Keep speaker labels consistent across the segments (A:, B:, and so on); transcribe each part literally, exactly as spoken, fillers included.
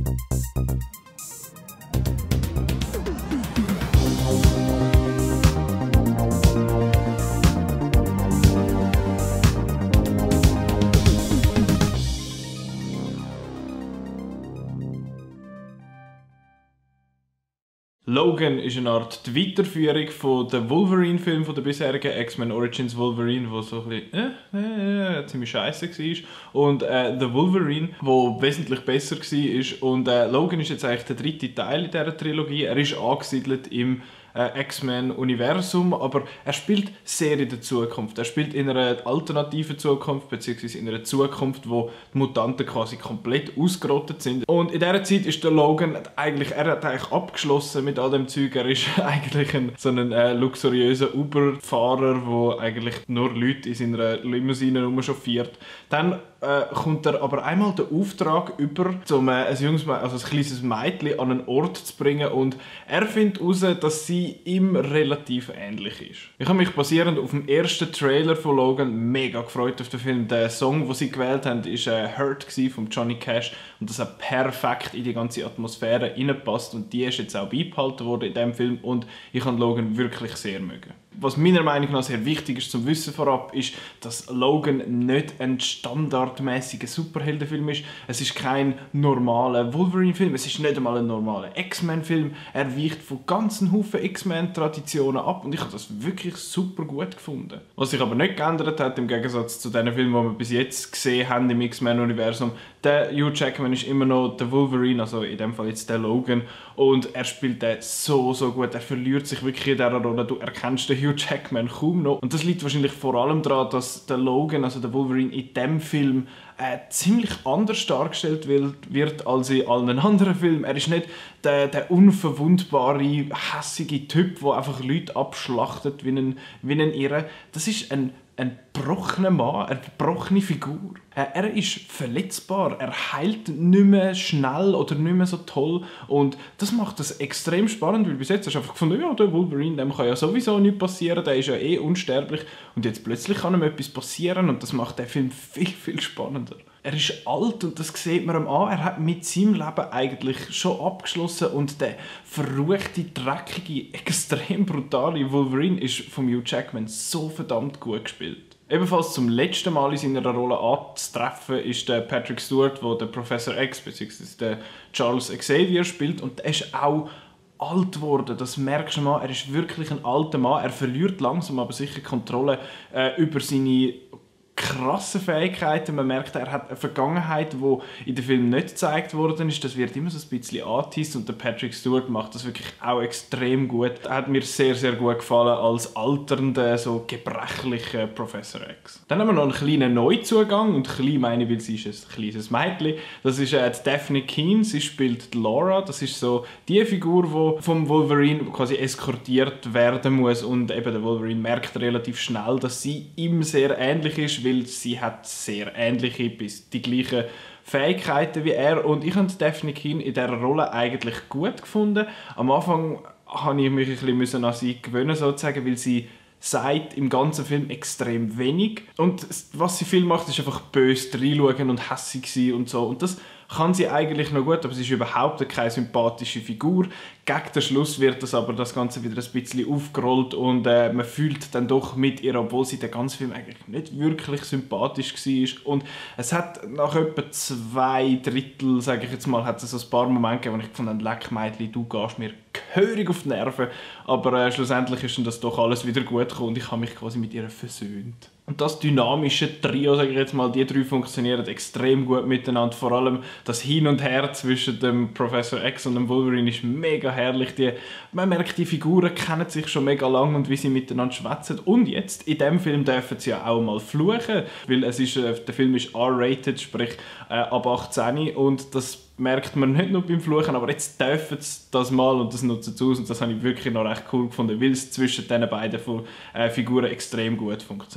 A: Logan ist eine Art die Weiterführung von der Wolverine-Film, von der bisherigen X-Men Origins Wolverine, wo so ein bisschen äh, äh, ziemlich scheiße war. Und äh, The Wolverine, wo wesentlich besser war. Und äh, Logan ist jetzt eigentlich der dritte Teil in dieser Trilogie. Er ist angesiedelt im äh, X-Men-Universum, aber er spielt sehr in der Zukunft. Er spielt in einer alternativen Zukunft, beziehungsweise in einer Zukunft, wo die Mutanten quasi komplett ausgerottet sind. Und in dieser Zeit ist der Logan eigentlich, er hat eigentlich abgeschlossen mit all dem Zeug. Er ist eigentlich ein, so ein äh, luxuriöser Uber-Fahrer, der eigentlich nur Leute in seiner Limousine rumchauffiert. Dann äh, kommt er aber einmal den Auftrag über, um äh, ein, junges, also ein kleines Mädchen an einen Ort zu bringen, und er findet heraus, dass sie ihm relativ ähnlich ist. Ich habe mich basierend auf dem ersten Trailer von Logan mega gefreut auf den Film. Der Song, den sie gewählt haben, war äh, «Hurt» von Johnny Cash, und das hat perfekt in die ganze Atmosphäre reingepasst, und die ist jetzt auch beibehalten worden in diesem Film, und ich habe Logan wirklich sehr mögen. Was meiner Meinung nach sehr wichtig ist zum Wissen vorab, ist, dass Logan nicht ein standardmäßiger Superheldenfilm ist. Es ist kein normaler Wolverine-Film, es ist nicht einmal ein normaler X-Men-Film. Er weicht von ganzen Haufen X-Men-Traditionen ab, und ich habe das wirklich super gut gefunden. Was sich aber nicht geändert hat, im Gegensatz zu den Filmen, die wir bis jetzt gesehen haben im X-Men-Universum, der Hugh Jackman ist immer noch der Wolverine, also in dem Fall jetzt der Logan, und er spielt den so, so gut. Er verliert sich wirklich in dieser Rolle. Du erkennst den Hugh Jackman kaum noch. Und das liegt wahrscheinlich vor allem daran, dass der Logan, also der Wolverine in diesem Film, äh, ziemlich anders dargestellt wird als in allen anderen Filmen. Er ist nicht der, der unverwundbare, hässige Typ, der einfach Leute abschlachtet wie ein, wie ein Irre. Das ist ein Ein gebrochener Mann, eine gebrochene Figur. Er ist verletzbar, er heilt nicht mehr schnell oder nicht mehr so toll, und das macht das extrem spannend, weil bis jetzt hast du einfach gefunden, ja, der Wolverine, dem kann ja sowieso nichts passieren, der ist ja eh unsterblich, und jetzt plötzlich kann ihm etwas passieren, und das macht den Film viel, viel spannender. Er ist alt, und das sieht man ihm an. Er hat mit seinem Leben eigentlich schon abgeschlossen, und der verruchte, dreckige, extrem brutale Wolverine ist von Hugh Jackman so verdammt gut gespielt. Ebenfalls zum letzten Mal in seiner Rolle anzutreffen ist der Patrick Stewart, der den Professor X bzw. Charles Xavier spielt, und der ist auch alt geworden. Das merkst du mal. Er ist wirklich ein alter Mann. Er verliert langsam aber sicher Kontrolle äh, über seine krasse Fähigkeiten. Man merkt, er hat eine Vergangenheit, die in den Film nicht gezeigt worden ist. Das wird immer so ein bisschen angeteased, und der Patrick Stewart macht das wirklich auch extrem gut. Er hat mir sehr, sehr gut gefallen als alternder, so gebrechlicher Professor X. Dann haben wir noch einen kleinen Neuzugang, und klein meine ich, weil sie ist ein kleines Mädchen. Das ist äh, Daphne Keane, sie spielt Laura. Das ist so die Figur, die vom Wolverine quasi eskortiert werden muss, und eben der Wolverine merkt relativ schnell, dass sie ihm sehr ähnlich ist, weil sie hat sehr ähnliche bis die gleichen Fähigkeiten wie er, und ich habe Daphne Keane in dieser Rolle eigentlich gut gefunden. Am Anfang musste ich mich ein bisschen an sie gewöhnen, sozusagen, weil sie sagt im ganzen Film extrem wenig, und was sie viel macht, ist einfach böse reinschauen und hässig sein und so, und das kann sie eigentlich noch gut, aber sie ist überhaupt keine sympathische Figur. Gegen den Schluss wird das aber das Ganze wieder ein bisschen aufgerollt, und äh, man fühlt dann doch mit ihr, obwohl sie den ganzen Film eigentlich nicht wirklich sympathisch war. Und es hat nach etwa zwei Drittel, sage ich jetzt mal, hat es so ein paar Momente gegeben, wo ich gefunden habe, leck Mädchen, du gehst mir gehörig auf die Nerven. Aber äh, schlussendlich ist dann das doch alles wieder gut gekommen, und ich habe mich quasi mit ihr versöhnt. Und das dynamische Trio, sage ich jetzt mal, die drei funktionieren extrem gut miteinander. Vor allem das Hin und Her zwischen dem Professor X und dem Wolverine ist mega herrlich. Die, man merkt, die Figuren kennen sich schon mega lang, und wie sie miteinander schwätzen. Und jetzt, in diesem Film dürfen sie ja auch mal fluchen, weil es ist, der Film ist R-rated, sprich äh, ab achtzehn, und das merkt man nicht nur beim Fluchen, aber jetzt dürfen sie das mal, und das nutzen sie aus, und das habe ich wirklich noch recht cool gefunden, weil es zwischen diesen beiden äh, Figuren extrem gut funktioniert.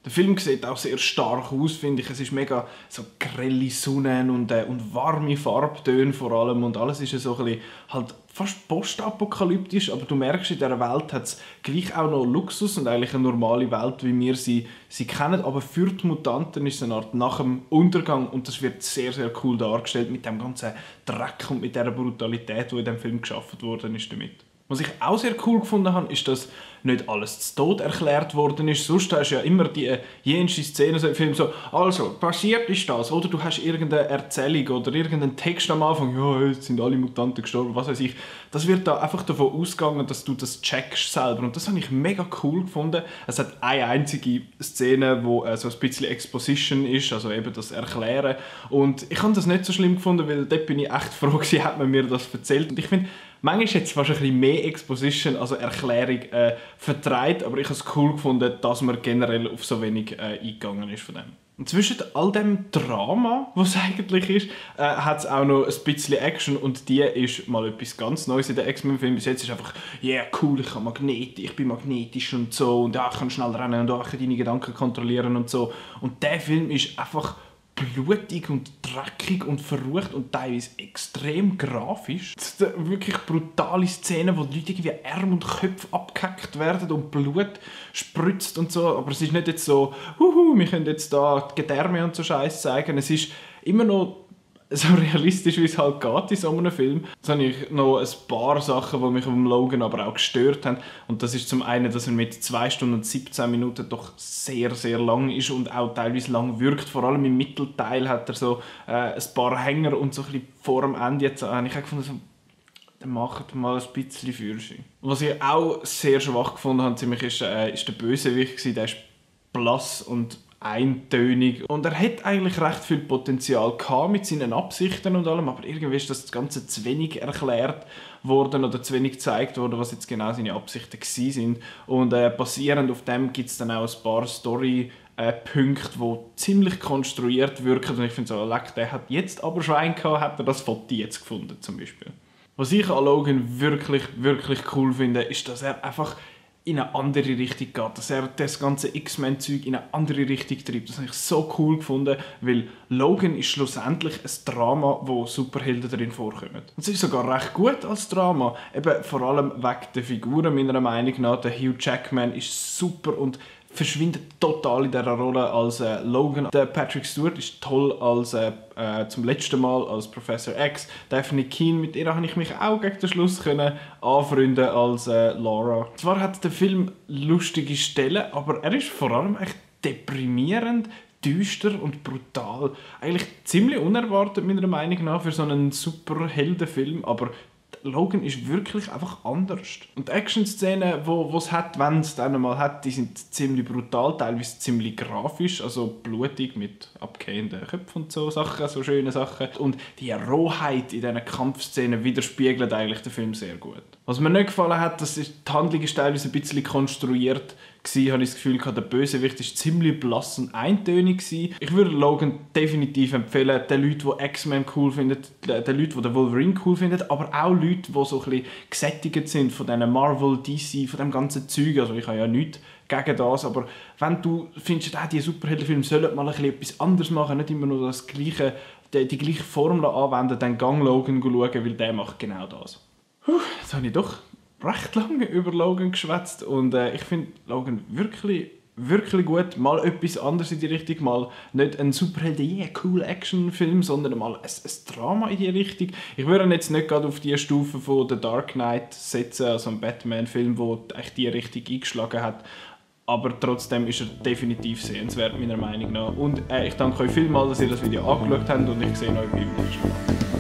A: Der Film sieht auch sehr stark aus, finde ich. Es ist mega so grelle Sonne und, äh, und warme Farbtöne vor allem und alles ist so ein bisschen halt fast postapokalyptisch, aber du merkst, in dieser Welt hat es gleich auch noch Luxus und eigentlich eine normale Welt, wie wir sie, sie kennen, aber für die Mutanten ist es eine Art nach dem Untergang und das wird sehr, sehr cool dargestellt mit dem ganzen Dreck und mit dieser Brutalität, die in diesem Film geschaffen worden ist damit. Was ich auch sehr cool gefunden habe, ist, dass nicht alles zu Tod erklärt worden ist. Sonst hast du ja immer die äh, jenste Szene so im Film so, also, passiert ist das, oder du hast irgendeine Erzählung oder irgendeinen Text am Anfang, ja, jetzt sind alle Mutanten gestorben, was weiß ich. Das wird da einfach davon ausgegangen, dass du das checkst selber und das habe ich mega cool gefunden. Es hat eine einzige Szene, wo äh, so ein bisschen Exposition ist, also eben das Erklären und ich habe das nicht so schlimm gefunden, weil dort bin ich echt froh gewesen, hat man mir das erzählt und ich finde, manchmal ist jetzt fast ein bisschen mehr Exposition, also Erklärung, äh, vertreibt, aber ich habe es cool gefunden, dass man generell auf so wenig äh, eingegangen ist von dem. Und zwischen all dem Drama, was es eigentlich ist, äh, hat es auch noch ein bisschen Action und die ist mal etwas ganz Neues in den X-Men-Filmen. Bis jetzt ist einfach, yeah, cool, ich, kann Magnet, ich bin magnetisch und so und ja, ich kann schnell rennen und ja, ich kann deine Gedanken kontrollieren und so. Und der Film ist einfach blutig und dreckig und verrucht und teilweise extrem grafisch. Das sind wirklich brutale Szenen, wo die Leute irgendwie Arme und Köpfe abgehackt werden und Blut spritzt und so. Aber es ist nicht jetzt so, huhu, wir können jetzt da die Gedärme und so Scheiß zeigen. Es ist immer noch so realistisch, wie es halt geht in so einem Film. Jetzt habe ich noch ein paar Sachen, die mich am Logan aber auch gestört haben. Und das ist zum einen, dass er mit zwei Stunden und siebzehn Minuten doch sehr, sehr lang ist und auch teilweise lang wirkt. Vor allem im Mittelteil hat er so äh, ein paar Hänger und so ein bisschen vor dem Ende jetzt habe ich auch gefunden, so, dann macht mal ein bisschen für sich. Was ich auch sehr schwach gefunden habe, ziemlich, ist, äh, ist der Bösewicht gewesen. Der ist blass und eintönig. Und er hat eigentlich recht viel Potenzial gehabt mit seinen Absichten und allem, aber irgendwie ist das Ganze zu wenig erklärt worden oder zu wenig gezeigt worden, was jetzt genau seine Absichten gewesen sind. Und äh, basierend auf dem gibt es dann auch ein paar Story-Punkte, die ziemlich konstruiert wirken. Und ich finde so, leck, der hat jetzt aber schon einen gehabt, hat er das Foto jetzt gefunden zum Beispiel. Was ich an Logan wirklich, wirklich cool finde, ist, dass er einfach in eine andere Richtung geht, dass er das ganze X-Men-Zeug in eine andere Richtung treibt. Das habe ich so cool gefunden, weil Logan ist schlussendlich ein Drama, wo Superhelden darin vorkommen. Und es ist sogar recht gut als Drama, eben vor allem wegen der Figuren meiner Meinung nach. Der Hugh Jackman ist super und verschwindet total in dieser Rolle als äh, Logan. Der Patrick Stewart ist toll als äh, äh, zum letzten Mal als Professor X. Daphne Keane, mit ihr habe ich mich auch gegen den Schluss können anfreunden als äh, Laura. Zwar hat der Film lustige Stellen, aber er ist vor allem echt deprimierend, düster und brutal. Eigentlich ziemlich unerwartet meiner Meinung nach für so einen Superheldenfilm, aber Logan ist wirklich einfach anders. Und die Action-Szenen, die es hat, wenn es dann einmal hat, die sind ziemlich brutal, teilweise ziemlich grafisch, also blutig mit abgehenden Köpfen und so Sachen, so schöne Sachen. Und die Rohheit in diesen Kampfszenen widerspiegelt eigentlich den Film sehr gut. Was mir nicht gefallen hat, das ist, die Handlung ist teilweise ein bisschen konstruiert gewesen, habe ich das Gefühl gehabt, der Bösewicht war ziemlich blass und eintönig gewesen. Ich würde Logan definitiv empfehlen, den Leuten, die X-Men cool finden, den Leuten, die den Wolverine cool finden, aber auch Leute, die so ein bisschen gesättigt sind von diesen Marvel, D C, von dem ganzen Zeug. Also ich habe ja nichts gegen das, aber wenn du findest, ah, die Superheldenfilme sollen mal ein bisschen etwas anderes machen, nicht immer nur das gleiche, die, die gleiche Formel anwenden, dann gang Logan schauen, weil der macht genau das. Puh, jetzt habe ich doch recht lange über Logan geschwätzt und äh, ich finde Logan wirklich, wirklich gut. Mal etwas anderes in die Richtung, mal nicht ein Superhelden, yeah, cool Actionfilm, sondern mal ein, ein Drama in die Richtung. Ich würde ihn jetzt nicht gerade auf die Stufe von The Dark Knight setzen, also ein Batman-Film, der echt die Richtung eingeschlagen hat. Aber trotzdem ist er definitiv sehenswert, meiner Meinung nach. Und äh, ich danke euch vielmals, dass ihr das Video angeschaut habt und ich sehe euch beim nächsten Mal.